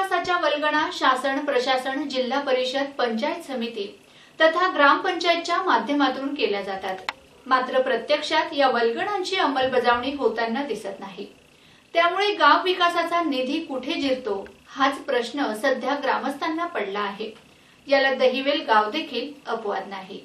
विकासाच्या वल्गणा शासन प्रशासन जिल्हा परिषद पंचायत समिती तथा ग्रामपंचायतच्या माध्यमातून केल्या जातात, मात्र प्रत्यक्षात या वल्गणांची अंमलबजावणी होताना दिसत नाही। त्यामुळे गाव विकासाचा निधी कुठे जिरतो हाच प्रश्न सध्या ग्रामस्थांना पडला आहे। याला दहिवेल गाव देखील अपवाद नाही।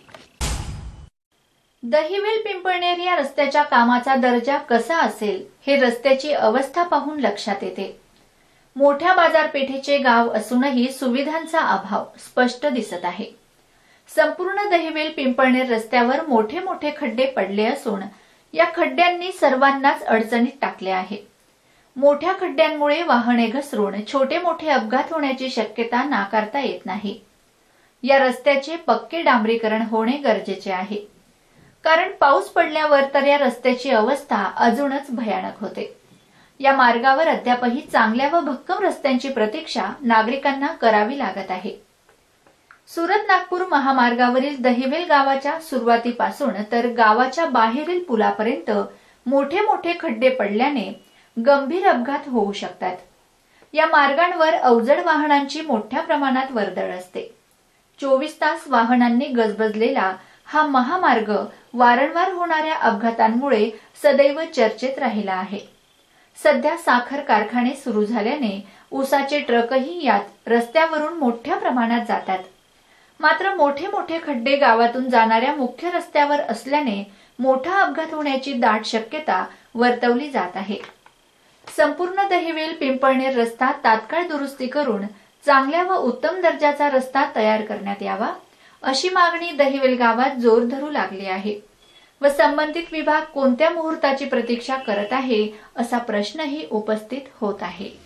दहिवेल पिंपळनेर या रस्त्याच्या कामाचा दर्जा कसा असेल हे रस्त्याची अवस्था पाहून लक्षात येते। मोठ्या बाजारपेठेचे गाव असूनही सुविधांचा अभाव स्पष्ट दिसत आहे। संपूर्ण दहिवेल पिंपळनेर रस्त्यावर मोठे मोठे खड्डे पडले असून या खड्ड्यांनी सर्वांनाच अडचणीत टाकले आहे। मोठ्या खड्ड्यांमुळे वाहने घसरून छोटे मोठे अपघात होण्याची शक्यता नाकारता येत नाही। या रस्त्याचे पक्के डांबरीकरण होणे गरजेचे आहे, कारण पाऊस पडल्यावर तर या रस्त्याची अवस्था अजूनच भयानक होते। या मार्गावर अद्यापही चांगल्या व भक्कम रस्त्यांची प्रतीक्षा नागरिकांना करावी लागत आहे। सुरत नागपूर महामार्गावरील दहिवेल गावाच्या सुरुवातीपासून तर गावाच्या बाहेरील पुलापर्यंत मोठे मोठे खड्डे पडल्याने गंभीर अपघात होऊ शकतात। या मार्गांवर अवजड वाहनांची मोठ्या प्रमाणात वर्दळ असते। 24 तास वाहनांनी गजबजलेला हा महामार्ग वारंवार होणाऱ्या अपघातांमुळे सदैव चर्चेत राहिला आहे। सध्या साखर कारखाने सुरू झाल्याने ऊसाचे ट्रकही यात रस्त्यावरून मोठ्या प्रमाणात जातात, मात्र मोठे मोठे खड्डे गावातून जाणाऱ्या मुख्य रस्त्यावर असल्याने मोठा अपघात होण्याची दाट शक्यता वर्तवली जात आहे। संपूर्ण दहिवेल पिंपळनेर रस्ता तात्काळ दुरुस्ती करून चांगल्या व उत्तम दर्जाचा रस्ता तयार करण्यात यावा अशी मागणी दहिवेल गावात जोर धरू लागली आहे व संबंधित विभाग कोणत्या मुहूर्ताची प्रतीक्षा करत आहे असा प्रश्नही उपस्थित होत आहे।